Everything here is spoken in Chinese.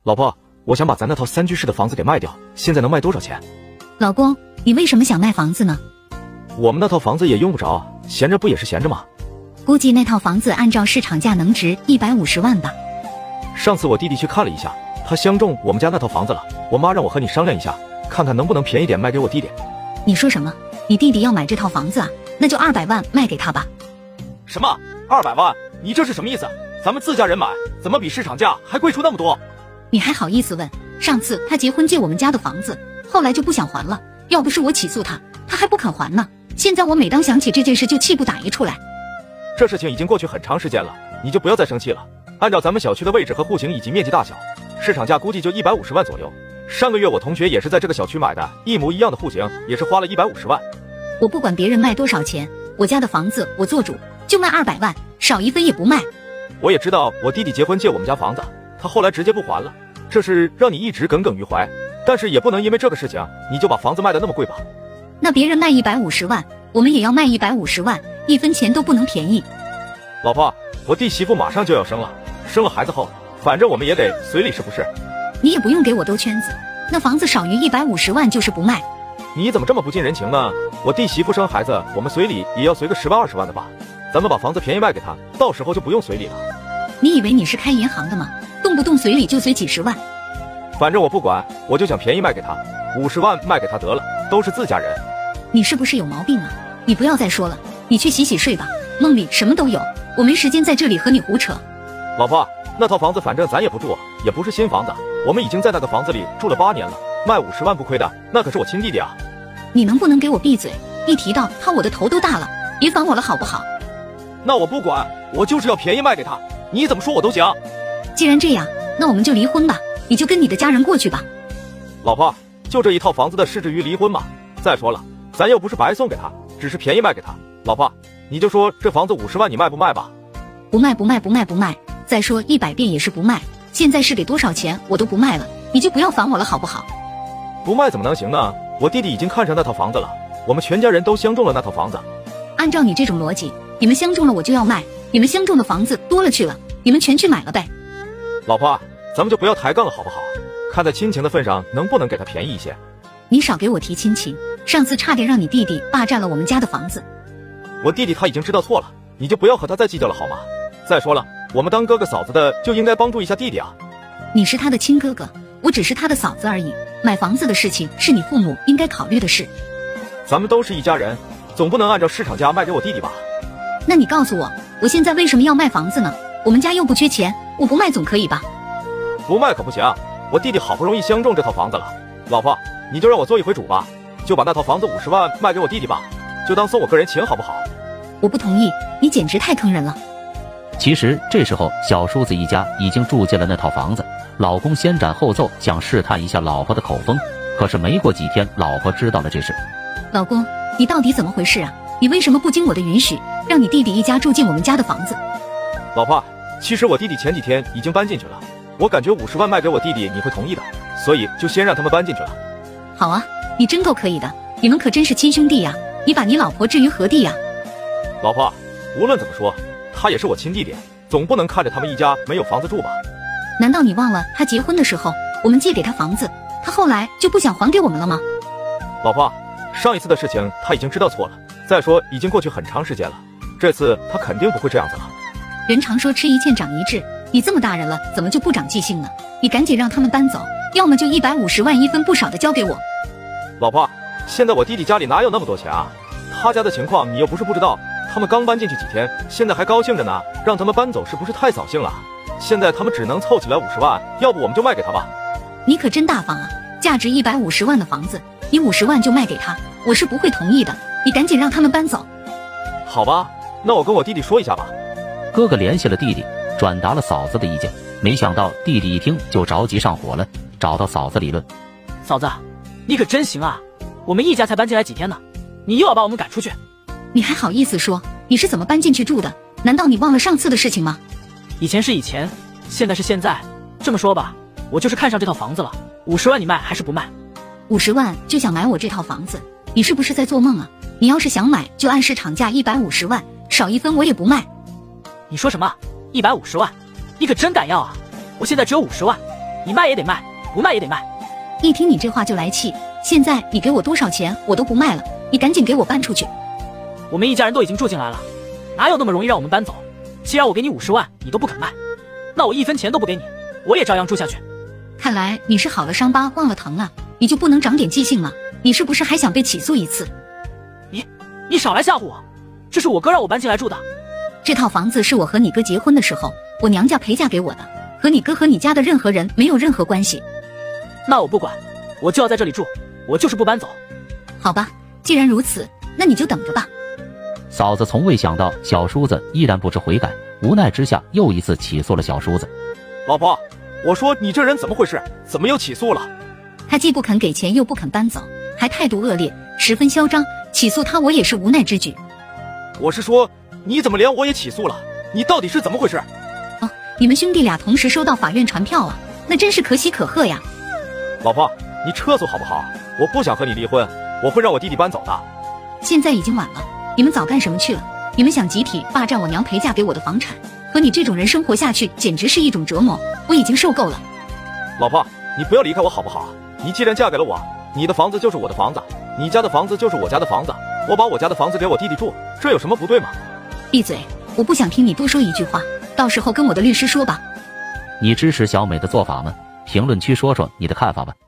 老婆，我想把咱那套3居室的房子给卖掉，现在能卖多少钱？ 老公，你为什么想卖房子呢？ 我们那套房子也用不着，闲着不也是闲着吗？ 估计那套房子按照市场价能值150万吧。 上次我弟弟去看了一下，他相中我们家那套房子了，我妈让我和你商量一下，看看能不能便宜点卖给我弟弟。 你说什么？你弟弟要买这套房子啊？那就200万卖给他吧。 什么200万？你这是什么意思？咱们自家人买，怎么比市场价还贵出那么多？ 你还好意思问？上次他结婚借我们家的房子，后来就不想还了，要不是我起诉他，他还不肯还呢。现在我每当想起这件事就气不打一处来。 这事情已经过去很长时间了，你就不要再生气了。按照咱们小区的位置和户型以及面积大小，市场价估计就150万左右。上个月我同学也是在这个小区买的，一模一样的户型，也是花了150万。 我不管别人卖多少钱，我家的房子我做主，就卖200万，少一分也不卖。 我也知道我弟弟结婚借我们家房子，他后来直接不还了，这事让你一直耿耿于怀，但是也不能因为这个事情你就把房子卖得那么贵吧。 那别人卖150万，我们也要卖150万，一分钱都不能便宜。 老婆，我弟媳妇马上就要生了，生了孩子后，反正我们也得随礼是不是？ 你也不用给我兜圈子，那房子少于150万就是不卖。 你怎么这么不近人情呢？我弟媳妇生孩子，我们随礼也要随个10万20万的吧？咱们把房子便宜卖给他，到时候就不用随礼了。 你以为你是开银行的吗？动不动随礼就随几十万。 反正我不管，我就想便宜卖给他，50万卖给他得了，都是自家人。 你是不是有毛病啊？你不要再说了，你去洗洗睡吧，梦里什么都有，我没时间在这里和你胡扯。 老婆，那套房子反正咱也不住，也不是新房子，我们已经在那个房子里住了8年了，卖50万不亏的，那可是我亲弟弟啊。 你能不能给我闭嘴？一提到他我的头都大了，别烦我了好不好？ 那我不管，我就是要便宜卖给他，你怎么说我都行。 既然这样，那我们就离婚吧，你就跟你的家人过去吧。 老婆，就这一套房子的事至于离婚吗？再说了，咱又不是白送给他，只是便宜卖给他。老婆，你就说这房子50万你卖不卖吧？ 不卖不卖不卖不卖，再说100遍也是不卖，现在是给多少钱我都不卖了，你就不要烦我了好不好？ 不卖怎么能行呢？我弟弟已经看上那套房子了，我们全家人都相中了那套房子。 按照你这种逻辑，你们相中了我就要卖，你们相中的房子多了去了，你们全去买了呗。 老婆，咱们就不要抬杠了好不好？看在亲情的份上，能不能给他便宜一些？ 你少给我提亲情，上次差点让你弟弟霸占了我们家的房子。 我弟弟他已经知道错了，你就不要和他再计较了好吗？再说了，我们当哥哥嫂子的就应该帮助一下弟弟啊。 你是他的亲哥哥，我只是他的嫂子而已，买房子的事情是你父母应该考虑的事。 咱们都是一家人，总不能按照市场价卖给我弟弟吧？ 那你告诉我，我现在为什么要卖房子呢？我们家又不缺钱，我不卖总可以吧？ 不卖可不行，我弟弟好不容易相中这套房子了。老婆，你就让我做一回主吧，就把那套房子50万卖给我弟弟吧，就当送我个人情好不好？ 我不同意，你简直太坑人了。 其实这时候小叔子一家已经住进了那套房子，老公先斩后奏，想试探一下老婆的口风，可是没过几天，老婆知道了这事。 老公，你到底怎么回事啊？你为什么不经我的允许，让你弟弟一家住进我们家的房子？ 老婆，其实我弟弟前几天已经搬进去了，我感觉50万卖给我弟弟你会同意的，所以就先让他们搬进去了。 好啊，你真够可以的，你们可真是亲兄弟呀，你把你老婆置于何地呀？ 老婆，无论怎么说，他也是我亲弟弟，总不能看着他们一家没有房子住吧？ 难道你忘了他结婚的时候我们借给他房子，他后来就不想还给我们了吗？ 老婆，上一次的事情他已经知道错了，再说已经过去很长时间了，这次他肯定不会这样子了。 人常说吃一堑长一智，你这么大人了怎么就不长记性呢？你赶紧让他们搬走，要么就150万一分不少的交给我。 老婆，现在我弟弟家里哪有那么多钱啊？他家的情况你又不是不知道，他们刚搬进去几天，现在还高兴着呢，让他们搬走是不是太扫兴了？现在他们只能凑起来50万，要不我们就卖给他吧。 你可真大方啊，价值150万的房子，你50万就卖给他，我是不会同意的，你赶紧让他们搬走。 好吧，那我跟我弟弟说一下吧。 哥哥联系了弟弟，转达了嫂子的意见，没想到弟弟一听就着急上火了，找到嫂子理论。 嫂子，你可真行啊，我们一家才搬进来几天呢，你又要把我们赶出去？ 你还好意思说？你是怎么搬进去住的？难道你忘了上次的事情吗？ 以前是以前，现在是现在。这么说吧，我就是看上这套房子了，50万你卖还是不卖 ？50万就想买我这套房子，你是不是在做梦啊？你要是想买，就按市场价150万，少一分我也不卖。 你说什么？150万？你可真敢要啊！我现在只有50万， 你卖也得卖，不卖也得卖。 一听你这话就来气，现在你给我多少钱我都不卖了，你赶紧给我搬出去。 我们一家人都已经住进来了，哪有那么容易让我们搬走？既然我给你50万，你都不肯卖，那我1分钱都不给你，我也照样住下去。 看来你是好了伤疤忘了疼啊，你就不能长点记性吗？你是不是还想被起诉一次？ 你少来吓唬我，这是我哥让我搬进来住的。 这套房子是我和你哥结婚的时候，我娘家陪嫁给我的，和你哥和你家的任何人没有任何关系。 那我不管，我就要在这里住，我就是不搬走。 好吧，既然如此，那你就等着吧。 嫂子从未想到小叔子依然不知悔改，无奈之下又一次起诉了小叔子。 老婆，我说你这人怎么回事？怎么又起诉了？ 他既不肯给钱，又不肯搬走，还态度恶劣，十分嚣张，起诉他我也是无奈之举。 我是说，你怎么连我也起诉了？你到底是怎么回事？ 哦，你们兄弟俩同时收到法院传票啊，那真是可喜可贺呀。 老婆，你撤诉好不好？我不想和你离婚，我会让我弟弟搬走的。 现在已经晚了，你们早干什么去了？你们想集体霸占我娘陪嫁给我的房产，和你这种人生活下去简直是一种折磨，我已经受够了。 老婆，你不要离开我好不好？你既然嫁给了我，你的房子就是我的房子，你家的房子就是我家的房子，我把我家的房子给我弟弟住，这有什么不对吗？ 闭嘴，我不想听你多说一句话，到时候跟我的律师说吧。 你支持小美的做法吗？评论区说说你的看法吧。